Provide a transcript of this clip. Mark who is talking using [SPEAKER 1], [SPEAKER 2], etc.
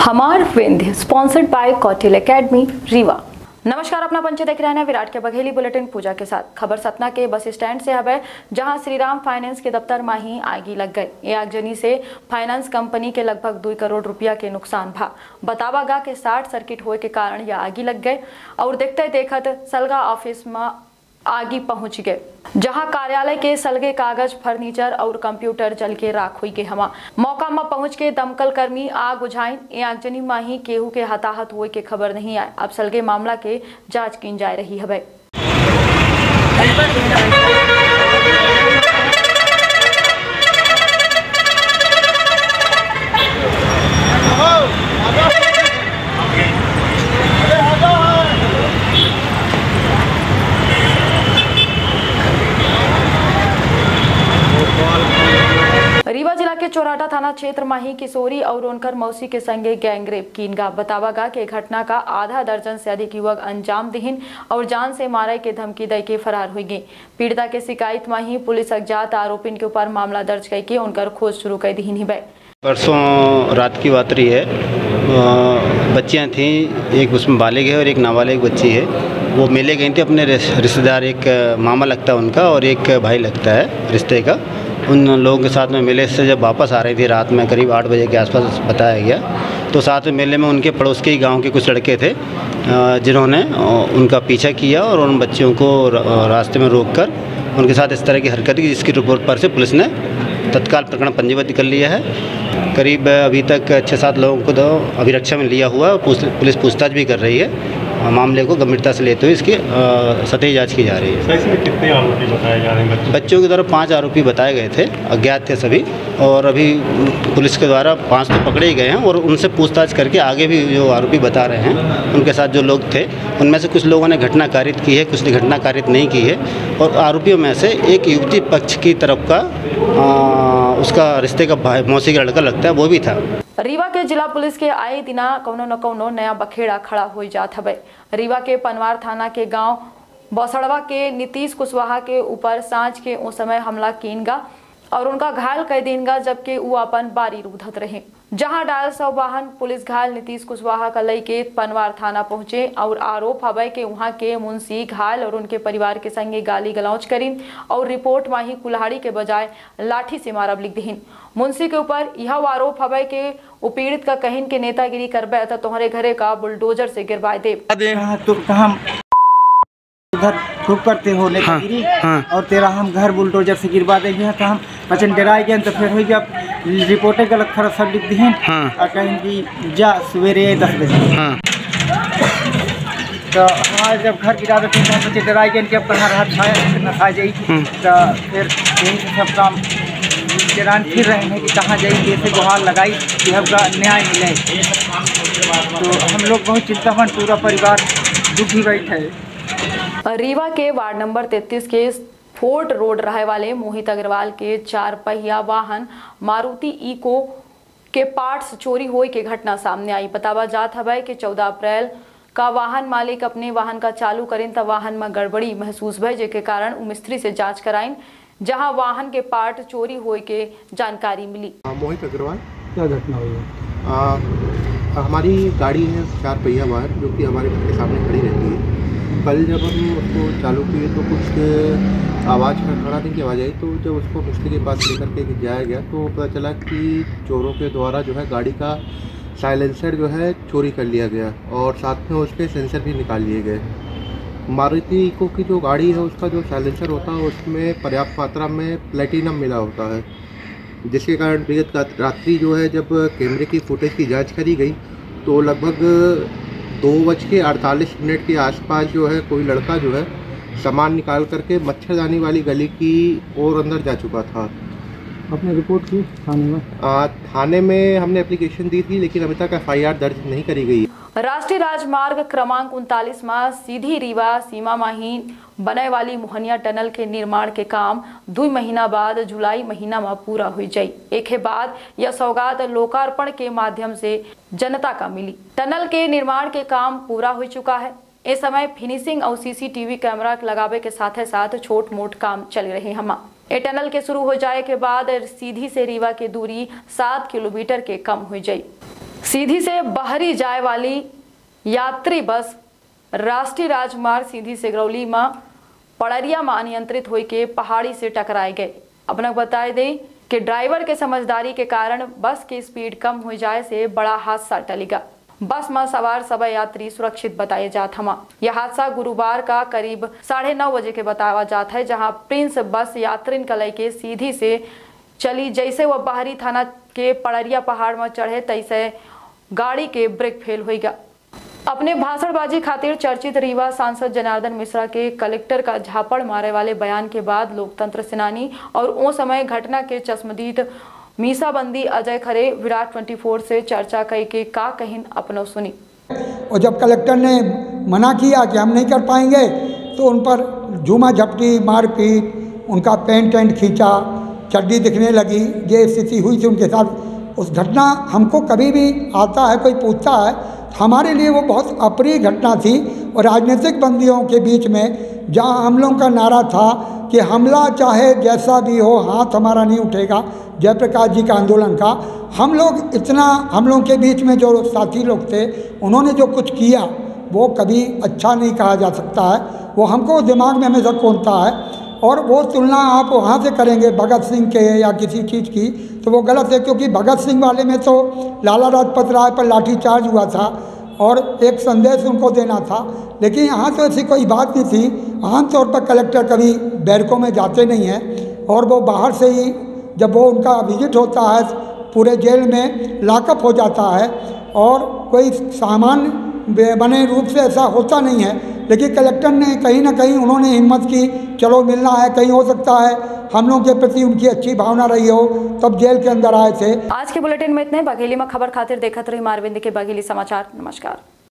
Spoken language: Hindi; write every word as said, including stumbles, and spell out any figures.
[SPEAKER 1] हमार Vindhya sponsored by Kautilya academy Rewa. नमस्कार, अपना पंच देख रहे हैं विराट के बघेली बुलेटिन पूजा के साथ। खबर सतना के बस स्टैंड से है, जहां श्रीराम फाइनेंस के दफ्तर में ही आगी लग गई। ये आगजनी से फाइनेंस कंपनी के लगभग दो करोड़ रुपया के नुकसान भा बतावा गा के शॉर्ट सर्किट होए के कारण यह आगी लग गए और देखते देखत सलगा ऑफिस में आगी पहुंच गए, जहां कार्यालय के सलगे कागज, फर्नीचर और कंप्यूटर जल के राख हुई के हवा मौका में पहुंच के दमकल कर्मी आग बुझाइन। ए आगजनी में ही केहू के हताहत हुए के खबर नहीं आए। अब सलगे मामला के जांच की जा रही है। रीवा जिला के चौराटा थाना क्षेत्र में ही किशोरी और उनकर मौसी के संगे गैंगरेप कीनगा बतावा गा के घटना का आधा दर्जन से अधिक युवक अंजाम दिहिन और जान से मारे के धमकी दे के फरार हुई गई। पीड़िता के शिकायत में ही पुलिस अज्ञात आरोपी के ऊपर मामला दर्ज करके उनकर खोज शुरू कर दी है।
[SPEAKER 2] परसों रात की बात रही है, बच्चियाँ थीं, एक उसमें बालिग है और एक नाबालिग बच्ची है। वो मेले गई थी अपने रिश्तेदार, एक मामा लगता है उनका और एक भाई लगता है रिश्ते का। उन लोगों के साथ में मेले से जब वापस आ रही थी रात में करीब आठ बजे के आसपास बताया गया, तो साथ में मेले में उनके पड़ोस के ही गाँव के कुछ लड़के थे जिन्होंने उनका पीछा किया और उन बच्चियों को रास्ते में रोककर उनके साथ इस तरह की हरकत की, जिसकी रिपोर्ट पर से पुलिस ने तत्काल प्रकरण पंजीबद्ध कर लिया है। करीब अभी तक छः सात लोगों को तो अभिरक्षा में लिया हुआ है और पुलिस पूछताछ भी कर रही है। मामले को गंभीरता से लेते हुए इसकी सतही जांच की जा रही है।
[SPEAKER 3] इसमें कितने आरोपी बताए जा रहे हैं?
[SPEAKER 2] बच्चों की तरफ पांच आरोपी बताए गए थे, अज्ञात थे सभी, और अभी पुलिस के द्वारा पांच तो पकड़े ही गए हैं और उनसे पूछताछ करके आगे भी जो आरोपी बता रहे हैं उनके साथ जो लोग थे उनमें से कुछ लोगों ने घटना कारित की है, कुछ ने घटना कारित नहीं की है। और आरोपियों में से एक युवती पक्ष की तरफ का आ, उसका रिश्ते का भाई मौसी का लड़का लगता है, वो भी था।
[SPEAKER 1] रीवा के जिला पुलिस के आए दिना कौनो न कौनो नया बखेड़ा खड़ा हो जात हवे। रीवा के पनवार थाना के गांव बौसड़वा के नीतीश कुशवाहा के ऊपर सांझ के उस समय हमला कीनगा और उनका घायल कर देनगा, जबकि वो अपन बारी रूधत रहे। जहां डायल सौ वाहन पुलिस घायल नीतीश कुशवाहा का लई के पनवार थाना पहुंचे और आरोप हवे कि वहां के मुंशी घायल और उनके परिवार के संगे गाली गलौज करीन और रिपोर्ट में ही कुल्हाड़ी के बजाय लाठी से मारब लिख दीन। मुंशी के ऊपर यह आरोप हवे कि पीड़ित का कहिन के नेतागिरी करबे तो तुम्हारे घरे का बुलडोजर से गिरवाए दे।
[SPEAKER 4] उधर खूब करते हो नेतागिरी, हाँ, हाँ। और तेरा हम घर बुलडोजर से गिरवा देंगे तो हम बचन डराए गए तो फिर हो जब रिपोर्टें गलत खरा सब लिख दी हैं, हाँ। और कहें कि जा सवेरे दस बजे, हाँ। तो हमारे जब घर गिरा देते हैं तो बच्चे डराए गए कि अब कहाँ रहा छाया न खा जाई, तो फिर यही से सब काम जरान फिर रहे हैं कि कहाँ जाई, जैसे गुहार लगाई कि हमका न्याय मिले। तो हम लोग बहुत चिंतावन, पूरा परिवार दुखी बैठे।
[SPEAKER 1] रीवा के वार्ड नंबर तैंतीस के फोर्ट रोड रहे वाले मोहित अग्रवाल के चार पहिया वाहन मारुति इको के पार्ट्स चोरी होए के घटना सामने आई। बतावा जात है कि चौदह अप्रैल का वाहन मालिक अपने वाहन का चालू करें तो वाहन में गड़बड़ी महसूस भय, जेके कारण उ मिस्त्री से जांच कराइन, जहां वाहन के पार्ट चोरी होए के जानकारी मिली।
[SPEAKER 5] मोहित अग्रवाल,
[SPEAKER 4] क्या घटना हुई?
[SPEAKER 5] हमारी गाड़ी है चार पहिया वाहन जो कि हमारे घर के सामने खड़ी रहती है। कल जब हम उसको चालू किए तो कुछ आवाज़ खड़खड़ाने की आवाज़ आई, तो जब उसको मिस्त्री के पास लेकर के जाया गया तो पता चला कि चोरों के द्वारा जो है गाड़ी का साइलेंसर जो है चोरी कर लिया गया और साथ में उसके सेंसर भी निकाल लिए गए। मारुति इको की जो गाड़ी है उसका जो साइलेंसर होता है उसमें पर्याप्त मात्रा में प्लेटिनम मिला होता है, जिसके कारण विगत रात्रि जो है जब कैमरे की फुटेज की जाँच करी गई तो लगभग दो बज के अड़तालीस मिनट के आसपास जो है कोई लड़का जो है सामान निकाल करके मच्छरदानी वाली गली की ओर अंदर जा चुका था।
[SPEAKER 4] आपने रिपोर्ट की थाने में?
[SPEAKER 5] आ, थाने में हमने एप्लीकेशन दी थी, लेकिन अभी तक एफ आई आर दर्ज नहीं करी गई।
[SPEAKER 1] राष्ट्रीय राजमार्ग क्रमांक उनतालीस में सीधी रीवा सीमा में ही बने वाली मोहनिया टनल के निर्माण के काम दो महीना बाद जुलाई महीना में पूरा हो जाये। एक बाद यह सौगात लोकार्पण के माध्यम से जनता का मिली। टनल के निर्माण के काम पूरा हो चुका है। इस समय फिनिशिंग और सीसीटीवी कैमरा लगावे के साथ साथ छोट मोट काम चल रहे हैं। ये टनल के शुरू हो जाए के बाद सीधी से रीवा की दूरी सात किलोमीटर के कम हो जाये। सीधी से बहरी जाए वाली यात्री बस राष्ट्रीय राजमार्ग सीधी से सिगरौली में पड़रिया में अनियंत्रित होई के पहाड़ी से टकराए गए। अपना बताए दे कि ड्राइवर के समझदारी के कारण बस की स्पीड कम हो जाए से बड़ा हादसा टलेगा। बस में सवार सभी यात्री सुरक्षित बताए जात हमा। यह हादसा गुरुवार का करीब साढ़े नौ बजे के बतावा जाता है, जहां प्रिंस बस यात्रिन का लेके सीधी से चली। जैसे वह बाहरी थाना के पड़रिया पहाड़ में चढ़े तैसे गाड़ी के ब्रेक फेल हो गया। अपने भाषणबाजी खातिर चर्चित रीवा सांसद जनार्दन मिश्रा के कलेक्टर का झापड़ मारे वाले बयान के बाद लोकतंत्र सेनानी और उस समय घटना के चश्मदीद मीसाबंदी अजय खरे विराट चौबीस से चर्चा कई के का कहिन अपनो सुनी।
[SPEAKER 6] और जब कलेक्टर ने मना किया कि हम नहीं कर पाएंगे तो उन पर झूमा झपटी मारपीट, उनका पेंट एंट खींचा, चड्डी दिखने लगी, ये स्थिति हुई थी उनके साथ। उस घटना हमको कभी भी आता है कोई पूछता है, हमारे लिए वो बहुत अप्रिय घटना थी। और राजनीतिक बंदियों के बीच में जहां हम लोगों का नारा था कि हमला चाहे जैसा भी हो हाथ हमारा नहीं उठेगा, जयप्रकाश जी का आंदोलन का, हम लोग इतना हम लोगों के बीच में जो साथी लोग थे उन्होंने जो कुछ किया वो कभी अच्छा नहीं कहा जा सकता है। वो हमको दिमाग में हमेशा कौनता है। और वो तुलना आप वहाँ से करेंगे भगत सिंह के या किसी चीज़ की तो वो गलत है, क्योंकि भगत सिंह वाले में तो लाला लाजपत राय पर लाठीचार्ज हुआ था और एक संदेश उनको देना था, लेकिन यहाँ तो ऐसी कोई बात नहीं थी। आमतौर पर कलेक्टर कभी बैरकों में जाते नहीं हैं और वो बाहर से ही जब वो उनका विजिट होता है पूरे जेल में लॉकअप हो जाता है और कोई सामान्य बने रूप से ऐसा होता नहीं है। लेकिन कलेक्टर ने कहीं ना कहीं उन्होंने हिम्मत की, चलो मिलना है, कहीं हो सकता है हम लोगों के प्रति उनकी अच्छी भावना रही हो, तब जेल के अंदर आए थे।
[SPEAKER 1] आज के बुलेटिन में इतने। बघेली में खबर खातिर देखत रही मारविंद के बघेली समाचार। नमस्कार।